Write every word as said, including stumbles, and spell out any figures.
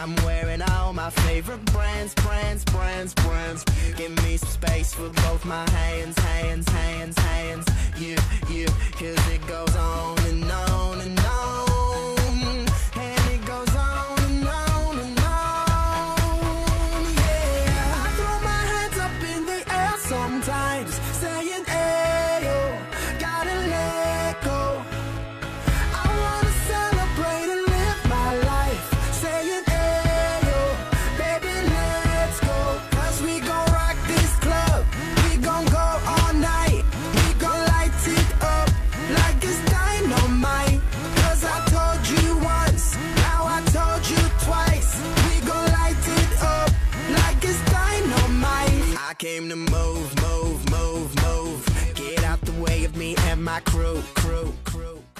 I'm wearing all my favorite brands, brands, brands, brands. Give me some space for both my hands, hands, hands, hands. You, you, cause it goes on and on and on. And it goes on and on and on. Yeah, I throw my hands up in the air sometimes, saying, ayo, gotta let go. I wanna celebrate and live my life, saying, ayo, baby, let's go. Cause we gon' rock this club, we gon' go all night. We gon' light it up like it's dynamite. Cause I told you once, now I told you twice. We gon' light it up like it's dynamite. I came to move, move, move, move. Get out the way of me and my crew, crew, crew.